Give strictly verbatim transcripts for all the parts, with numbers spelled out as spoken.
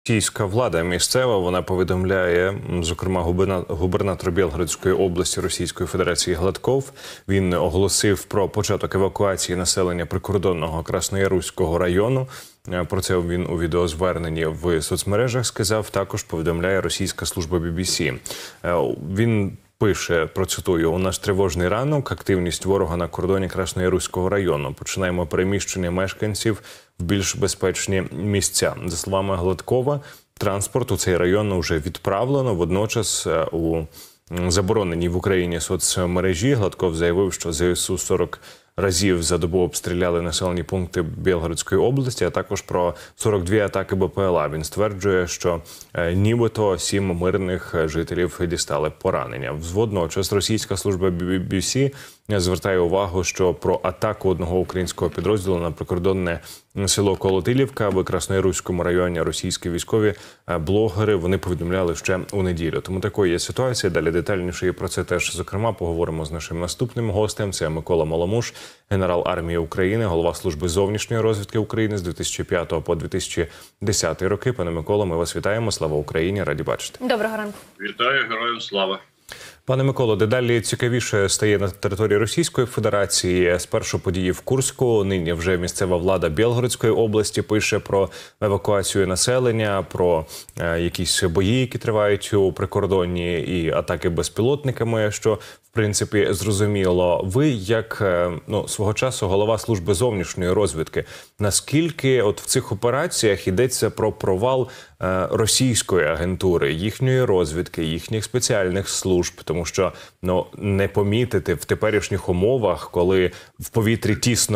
Російська влада місцева, вона повідомляє, зокрема, губернатор Білгородської області Російської Федерації Гладков. Він оголосив про початок евакуації населення прикордонного Краснояруського району. Про це він у відеозверненні в соцмережах сказав. Також повідомляє російська служба бі бі сі. Він пише, процитую: «У нас тривожний ранок, активність ворога на кордоні Краснояруського району. Починаємо переміщення мешканців в більш безпечні місця». За словами Гладкова, транспорт у цей район вже відправлено. Водночас у забороненій в Україні соцмережі Гладков заявив, що зе ес у сорок разів за добу обстріляли населені пункти Білгородської області, а також про сорок дві атаки бе пе ел а. Він стверджує, що нібито сім мирних жителів дістали поранення. Водночас російська служба бі бі сі звертає увагу, що про атаку одного українського підрозділу на прикордонне село Колотилівка в Краснояруському районі російські військові блогери вони повідомляли ще у неділю. Тому такою є ситуація. Далі детальніше і про це теж, зокрема, поговоримо з нашим наступним гостем. Це Микола Маломуш, генерал армії України, голова служби зовнішньої розвідки України з дві тисячі п'ятого по дві тисячі десятий роки. Пане Миколо, ми вас вітаємо. Слава Україні! Раді бачити. Доброго ранку. Вітаю, героям слава. Пане Миколо, дедалі цікавіше стає на території Російської Федерації. Спершу події в Курську, нині вже місцева влада Білгородської області пише про евакуацію населення, про е, якісь бої, які тривають у прикордонні, і атаки безпілотниками, що, в принципі, зрозуміло. Ви, як е, ну, свого часу голова служби зовнішньої розвідки, наскільки от в цих операціях йдеться про провал е, російської агентури, їхньої розвідки, їхніх спеціальних служб? Тому що ну не помітити в теперішніх умовах, коли в повітрі тісно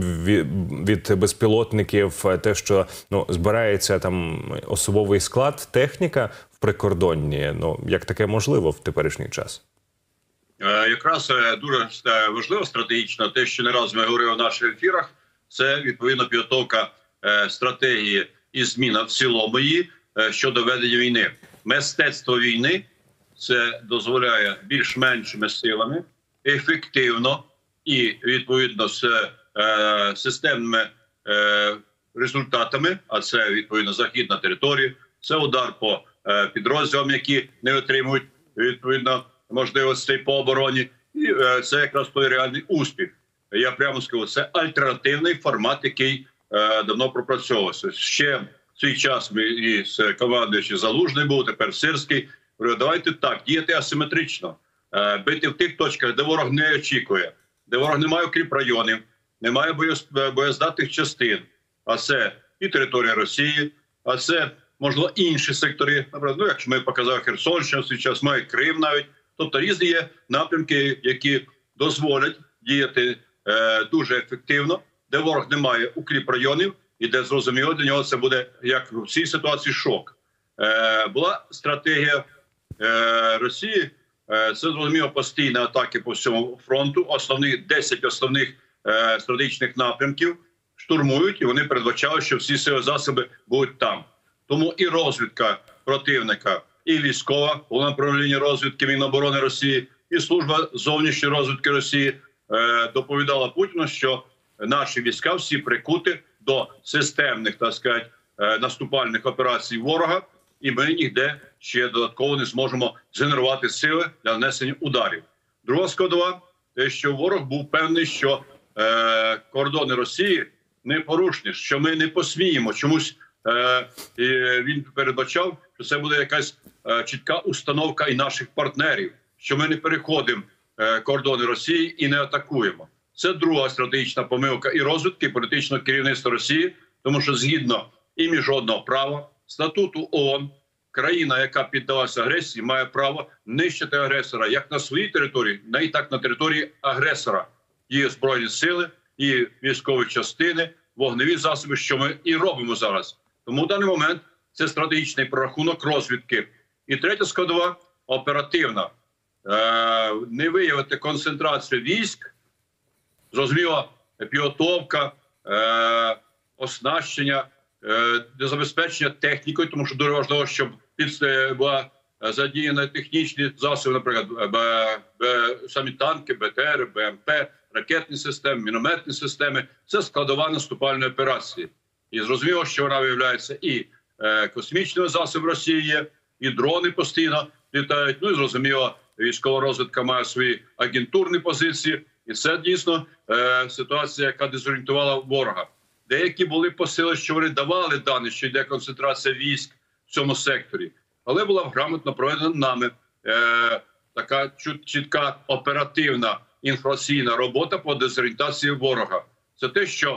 від безпілотників, те, що ну збирається там особовий склад, техніка в прикордонні, ну як таке можливо в теперішній час? Якраз дуже важливо стратегічно те, що не раз ми говорили в наших ефірах, це відповідно підготовка стратегії і зміна в цілому її щодо ведення війни. Мистецтво війни – це дозволяє більш-меншими силами ефективно і відповідно з е, системними е, результатами, а це відповідно захід на території, це удар по е, підрозділам, які не отримують відповідно можливостей по обороні, і е, це якраз той реальний успіх. Я прямо скажу, це альтернативний формат, який е, давно пропрацьовувався. Ще в цей час ми і з командуючим Залужний був, тепер Сирський. Давайте так, діяти асиметрично, бити в тих точках, де ворог не очікує, де ворог не має укріпрайонів, немає боєздатних частин, а це і територія Росії, а це, можливо, інші сектори, наприклад, ну, якщо ми показали Херсонщину, зараз має Крим навіть, тобто різні є напрямки, які дозволять діяти е, дуже ефективно, де ворог не має укріпрайонів і де, зрозуміло, для нього це буде, як в цій ситуації, шок. Е, була стратегія Росії, це, зрозуміло, постійні атаки по всьому фронту, основних десять основних е, стратегічних напрямків штурмують, і вони передбачали, що всі сили засоби будуть там. Тому і розвідка противника, і військова, головне управління розвідки Міноборони Росії, і служба зовнішньої розвідки Росії е, доповідала Путіну, що наші війська всі прикуті до системних, так сказати, е, наступальних операцій ворога, і ми ніде ще додатково не зможемо згенерувати сили для нанесення ударів. Друга складова – те, що ворог був певний, що е, кордони Росії непорушні, що ми не посміємо. Чомусь е, і він передбачав, що це буде якась е, чітка установка і наших партнерів, що ми не переходимо е, кордони Росії і не атакуємо. Це друга стратегічна помилка і розвідки, і політичного керівництва Росії, тому що згідно і міжнародного права, статуту ООН, країна, яка піддалася агресії, має право нищити агресора як на своїй території, так і так на території агресора. Є збройні сили, і військові частини, вогневі засоби, що ми і робимо зараз. Тому в даний момент це стратегічний прорахунок розвідки. І третя складова – оперативна. Е, не виявити концентрацію військ, зрозуміло, підготовка, е, оснащення, для забезпечення технікою, тому що дуже важливо, щоб була задіяна технічні засоби, наприклад, самі танки, Б Т Р, Б М П, ракетні системи, мінометні системи. Це складова наступальної операції. І зрозуміло, що вона виявляється і е, космічні засоби Росії є, і дрони постійно літають. Ну і зрозуміло, військова розвідка має свої агентурні позиції. І це дійсно е, ситуація, яка дезорієнтувала ворога. Деякі були посили, що вони давали дані, що йде концентрація військ в цьому секторі. Але була грамотно проведена нами е, така чітка оперативна інформаційна робота по дезорієнтації ворога. Це те, що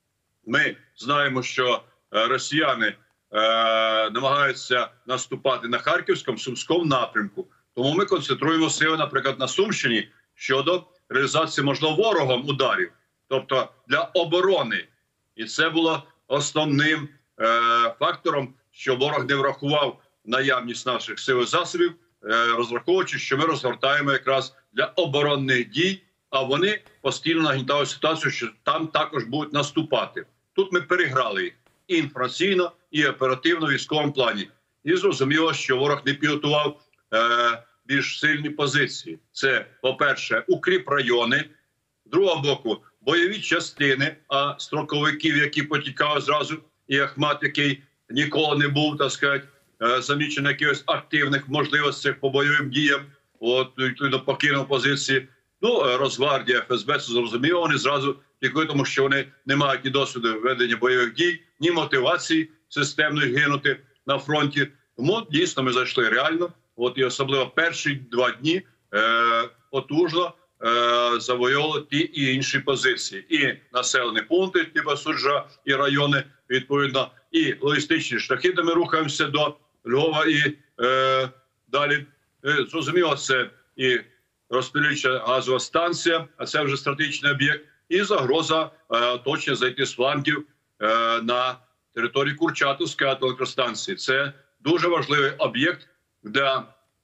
ми знаємо, що е, росіяни е, намагаються наступати на Харківському, Сумському напрямку. Тому ми концентруємо сили, наприклад, на Сумщині щодо реалізації, можливо, ворогом ударів, тобто для оборони. І це було основним е, фактором, що ворог не врахував наявність наших сил і засобів, е, розраховуючи, що ми розгортаємо якраз для оборонних дій, а вони постійно нагнітали ситуацію, що там також будуть наступати. Тут ми переграли їх і інформаційно, і оперативно в військовому плані. І зрозуміло, що ворог не підготував е, більш сильні позиції. Це, по-перше, укріпрайони, з другого боку, бойові частини, а строковиків, які потікали зразу, і Ахмат, який ніколи не був, так сказати, замічений якихось активних можливостях по бойовим діям, от, відповідно, покинув позиції. Ну, Росгвардія, еф ес бе, це зрозуміло, вони зразу тікли, тому що вони не мають ні досвіду ведення бойових дій, ні мотивації системної гинути на фронті. Тому, дійсно, ми зайшли реально. От і особливо перші два дні е, потужно е, завойовували ті і інші позиції. І населені пункти, типу Суджа, і райони, відповідно, і логістичні шляхи, де ми рухаємося до Львова і е, далі. Е, зрозуміло, це і розподільча газова станція, а це вже стратегічний об'єкт, і загроза е, точно зайти з флангів е, на території Курчатовської електростанції. Це дуже важливий об'єкт для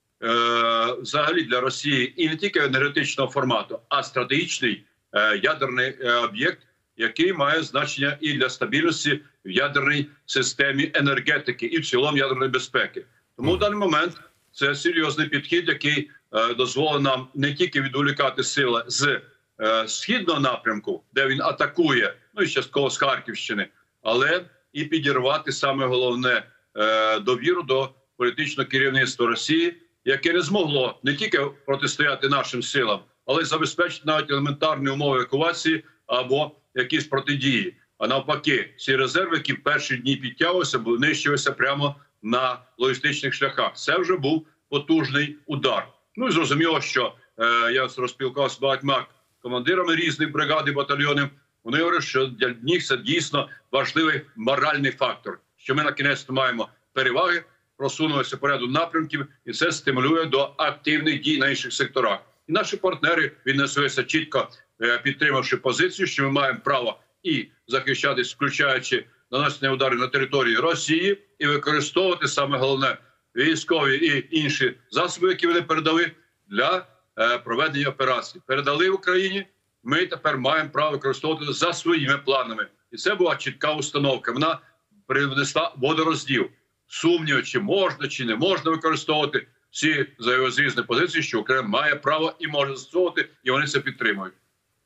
е, взагалі для Росії і не тільки енергетичного формату, а стратегічний е, ядерний е, об'єкт, який має значення і для стабільності в ядерній системі енергетики і в цілому ядерної безпеки. Тому в даний момент це серйозний підхід, який е, дозволить нам не тільки відволікати сили з е, східного напрямку, де він атакує, ну і частково з Харківщини, але і підірвати саме головне е, довіру до політичного керівництва Росії, яке не змогло не тільки протистояти нашим силам, але й забезпечити навіть елементарні умови евакуації або якісь протидії. А навпаки, ці резерви, які в перші дні підтягувалися, нищилися прямо на логістичних шляхах. Це вже був потужний удар. Ну і зрозуміло, що е, я розпілкувався з багатьма командирами різних бригад і батальйонів. Вони говорять, що для них це дійсно важливий моральний фактор, що ми на кінець маємо переваги, просунулися по ряду напрямків, і це стимулює до активних дій на інших секторах. І наші партнери віднеслися чітко, підтримавши позицію, що ми маємо право і захищатись, включаючи нанесення ударів на території Росії, і використовувати саме головне військові і інші засоби, які вони передали для проведення операцій. Передали в Україні, ми тепер маємо право використовувати за своїми планами. І це була чітка установка. Вона принесла водорозділ. Сумніви, чи можна, чи не можна використовувати всі різні позиції, що Україна має право і може застосовувати, і вони це підтримують.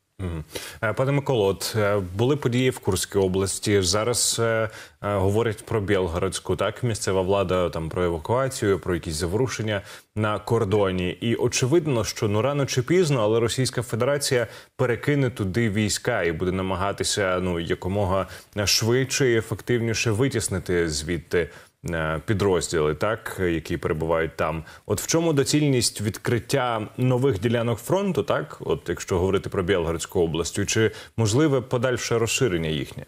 Пане Миколо, от були події в Курській області. Зараз е, е, говорять про Білгородську, так, місцева влада там про евакуацію, про якісь заворушення на кордоні. І очевидно, що ну рано чи пізно, але Російська Федерація перекине туди війська і буде намагатися ну якомога швидше і ефективніше витіснити звідти підрозділи, так, які перебувають там. От в чому доцільність відкриття нових ділянок фронту, так, от якщо говорити про Білгородську область, чи можливе подальше розширення їхнє?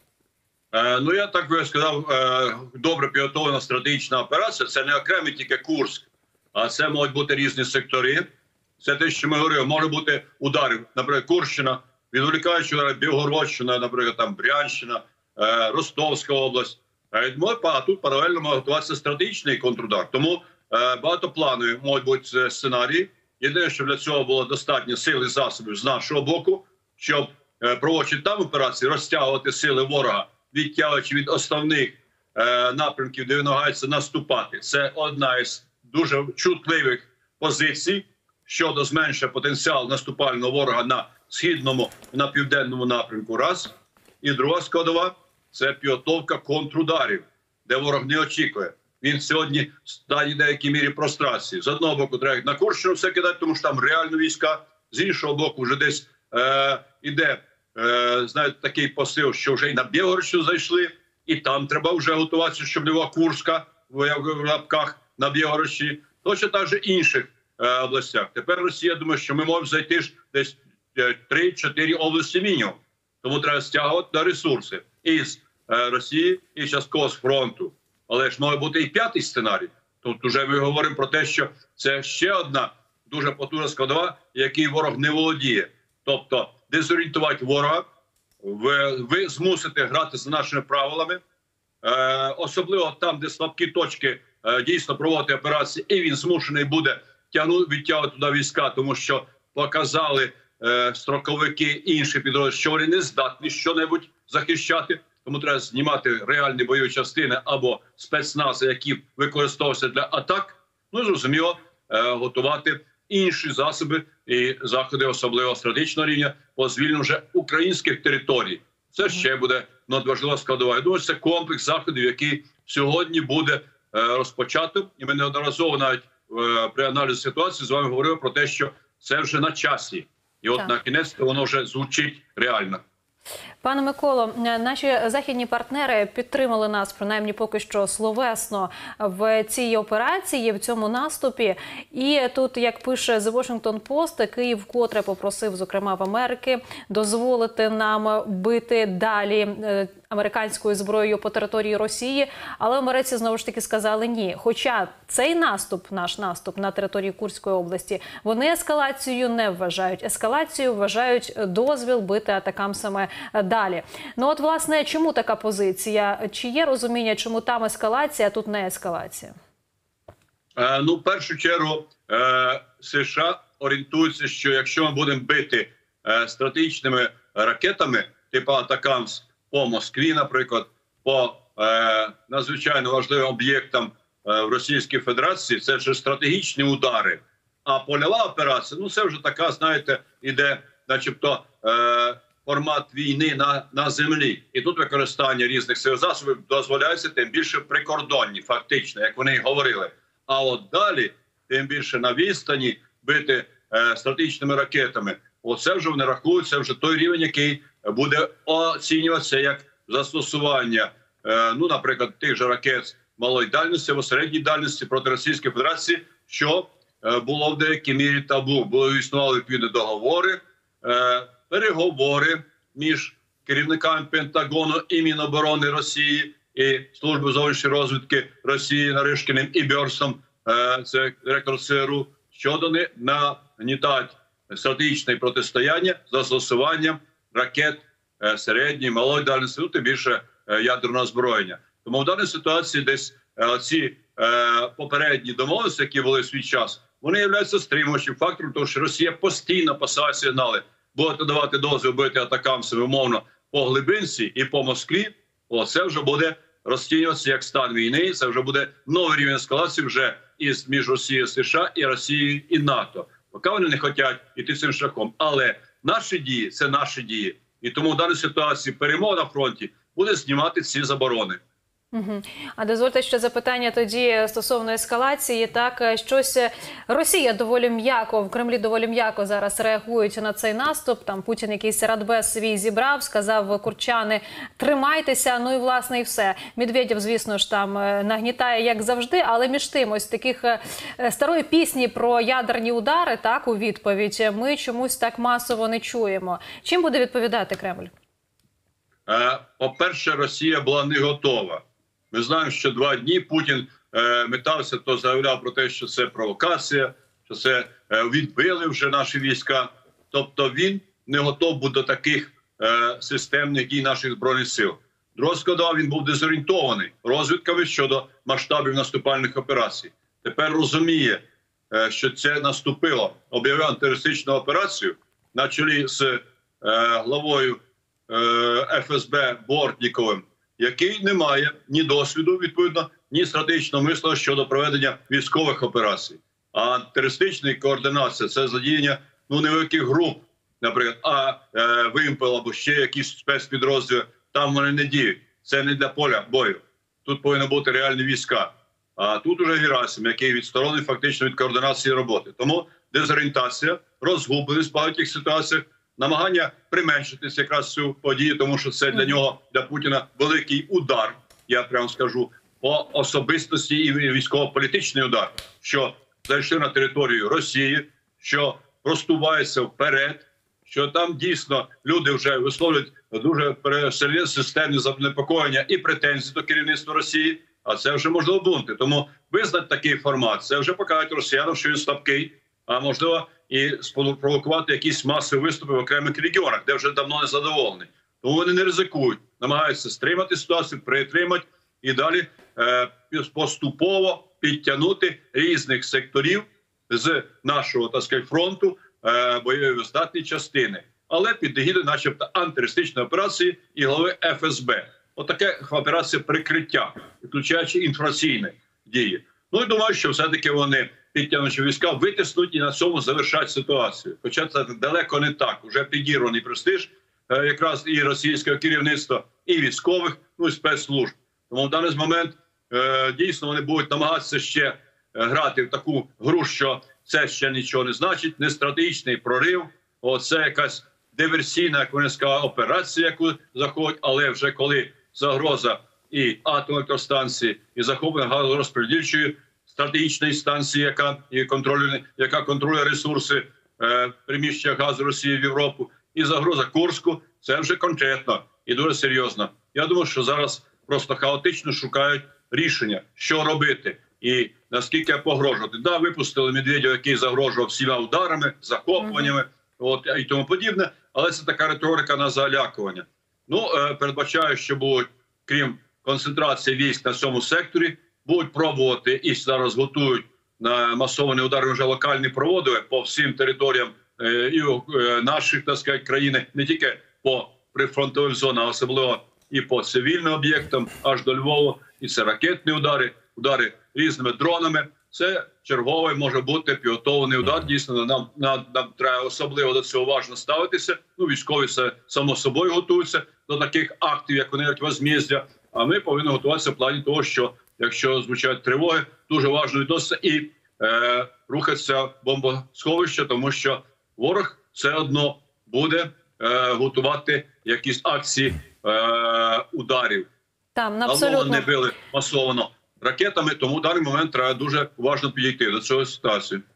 Е, ну, я так би сказав, е, добре підготовлена стратегічна операція. Це не окремий тільки Курськ, а це можуть бути різні сектори. Це те, що ми говорили, може бути удари, наприклад, Курщина, відволікаючи удари, Білгородщина, наприклад, там Брянщина, е, Ростовська область. А тут паралельно має готуватися стратегічний контрудар. Тому е, багатопланові можуть бути сценарії. Єдине, що для цього було достатньо сил і засобів з нашого боку, щоб е, проводячи там операції, розтягувати сили ворога, відтягуючи від основних е, напрямків, де він намагається наступати. Це одна із дуже чутливих позицій щодо зменшення потенціалу наступального ворога на східному і на південному напрямку. Раз. І друга складова – це підготовка контрударів. де ворог не очікує. Він сьогодні в стані деякій мірі прострації. З одного боку треба на Курщину все кидати, тому що там реально війська. З іншого боку вже десь е, іде е, знаєте, такий посил, що вже й на Білгородщину зайшли. І там треба вже готуватися, щоб не було Курська в лапках на Білгородщині. Точно так же інших е, областях. Тепер Росія думає, що ми можемо зайти ж десь три-чотири області мінімум. Тому треба стягувати на ресурси із е, Росії і частково з фронту. Але ж може бути і п'ятий сценарій. Тут вже ми говоримо про те, що це ще одна дуже потужна складова, який ворог не володіє. Тобто дезорієнтувати ворога, ви, ви змусите грати за нашими правилами, е, особливо там, де слабкі точки, е, дійсно проводити операції, і він змушений буде тягнути, відтягувати туди війська, тому що показали е, строковики інші підрозділи, що вони не здатні що-небудь захищати. Тому треба знімати реальні бойові частини або спецнази, які використовуються для атак. Ну, зрозуміло, е, готувати інші засоби і заходи, особливо стратегічного рівня, по звільненню вже українських територій. Це ще буде надважлива складова. Я думаю, це комплекс заходів, який сьогодні буде е, розпочато. І ми неодноразово навіть е, при аналізі ситуації з вами говорили про те, що це вже на часі. І от так. На кінець воно вже звучить реально. Пане Миколо, наші західні партнери підтримали нас, принаймні поки що словесно, в цій операції, в цьому наступі. І тут, як пише The Washington Post, Київ вкотре попросив, зокрема в Америки, дозволити нам бити далі американською зброєю по території Росії. Але американці знову ж таки сказали ні. Хоча цей наступ, наш наступ на території Курської області, вони ескалацією не вважають. Ескалацією вважають дозвіл бити атакамсами далі. Ну от, власне, чому така позиція? Чи є розуміння, чому там ескалація, а тут не ескалація? Е, ну, в першу чергу, е, США орієнтуються, що якщо ми будемо бити е, стратегічними ракетами, типу атакамс по Москві, наприклад, по е, надзвичайно важливим об'єктам е, в Російській Федерації, це вже стратегічні удари. А польова операція, ну це вже така, знаєте, іде, начебто, е, формат війни на, на землі. І тут використання різних сил засобів дозволяється, тим більше прикордонні, фактично, як вони й говорили. А от далі, тим більше на відстані бити е, стратегічними ракетами. Оце вже вони рахують, це вже той рівень, який буде оцінюватися як застосування, е, ну, наприклад, тих же ракет малої дальності або середньої дальності проти Російської Федерації, що е, було в деякій мірі табу. Були існували відповідні договори, е, переговори між керівниками Пентагону і Міноборони Росії і Служби зовнішньої розвідки Росії Наришкіним і Бьорсом, е, це директор ЦРУ, щодо нагнітати стратегічне протистояння застосуванням ракет е, середньої, малої дальності, ну, тим більше е, ядерного озброєння. Тому в даній ситуації десь е, ці е, попередні домовленості, які були в свій час, вони являються стримуючим фактором, тому що Росія постійно посилає сигнали. Будете давати дозвіл бити атакамсами, умовно, по глибинці і по Москві, о, це вже буде розцінюватися як стан війни, це вже буде новий рівень ескалації вже із між Росією і США і Росією і НАТО. Поки вони не хочуть йти цим шляхом. Але наші дії – це наші дії. І тому в даній ситуації перемога на фронті буде знімати ці заборони. Угу. А дозвольте ще запитання тоді стосовно ескалації. Так, щось Росія доволі м'яко, в Кремлі доволі м'яко зараз реагують на цей наступ. Там Путін якийсь радбез свій зібрав, сказав курчани, тримайтеся, ну і власне і все. Медведєв, звісно ж, там нагнітає, як завжди, але між тим, ось таких старої пісні про ядерні удари, так, у відповідь, ми чомусь так масово не чуємо. Чим буде відповідати Кремль? По-перше, Росія була не готова. Ми знаємо, що два дні Путін е, метався, то заявляв про те, що це провокація, що це е, відбили вже наші війська. Тобто він не готов був до таких е, системних дій наших Збройних сил. Друга складова, він був дезорієнтований розвідками щодо масштабів наступальних операцій. Тепер розуміє, е, що це наступило. Об'явив антитерористичну операцію на чолі з е, главою е, Еф Ес Бе Бортніковим, який не має ні досвіду, відповідно, ні стратегічного мислення щодо проведення військових операцій. А терористична координація – це задіяння ну, невеликих груп, наприклад, а е, вимпел або ще якісь спецпідрозділи, там вони не діють. Це не для поля бою. тут повинні бути реальні війська. А тут уже Герасим, який відсторонений фактично від координації роботи. Тому дезорієнтація, розгубленість в багатьох ситуаціях, намагання применшитися якраз цю подію, тому що це для нього, для Путіна, великий удар, я прямо скажу, по особистості і військово-політичний удар, що зайшли на територію Росії, що простувається вперед, що там дійсно люди вже висловлюють дуже серйозні системні занепокоєння і претензії до керівництва Росії, а це вже можливо бунти. Тому визнати такий формат, це вже покажуть росіянам, що він слабкий, а можливо і спровокувати якісь масові виступи в окремих регіонах, де вже давно не задоволені. Тому вони не ризикують, намагаються стримати ситуацію, притримати і далі е, поступово підтягнути різних секторів з нашого, так сказати, фронту, е, бойової здатні частини, але під егідою начебто антитерористичної операції і голови еф ес бе. Отаке операція прикриття, включаючи інформаційні дії. Ну і думаю, що все-таки вони, підтягнучи війська, витиснуть і на цьому завершать ситуацію. Хоча це далеко не так. Уже підірваний престиж е, якраз і російського керівництва, і військових, ну і спецслужб. Тому в даний момент е, дійсно вони будуть намагатися ще е, грати в таку гру, що це ще нічого не значить, не стратегічний прорив, оце якась диверсійна, як вони сказали, операція, яку заходять, але вже коли загроза і атомної електростанції, і захоплення газорозподільчої стратегічної станції, яка і контролює, яка контролює ресурси е, приміщення газу Росії в Європу, і загроза Курську, це вже конкретно і дуже серйозно. Я думаю, що зараз просто хаотично шукають рішення, що робити і наскільки погрожувати. Да, випустили Медведєва, який загрожував всіма ударами, захоплюваннями, от і тому подібне, але це така риторика на залякування. Ну, е, передбачаю, що будуть, крім концентрації військ на цьому секторі, будуть пробувати і зараз готують на масовані удари, вже локальні проводили по всім територіям е, і е, наших, так сказати, країн, не тільки по прифронтовим зонам, а особливо і по цивільним об'єктам, аж до Львова. І це ракетні удари, удари різними дронами. Це черговий може бути підготовлений удар. Дійсно, нам, нам, нам треба особливо до цього уважно ставитися. Ну, військові це само собою готуються до таких актів, як вони як возмездя. А ми повинні готуватися в плані того, що якщо звучать тривоги, дуже важливо відноситися і е, рухатися в бомбосховище, тому що ворог все одно буде е, готувати якісь акції е, ударів. Там, Давно абсолютно. не били масовано ракетами, тому в даний момент треба дуже уважно підійти до цієї ситуації.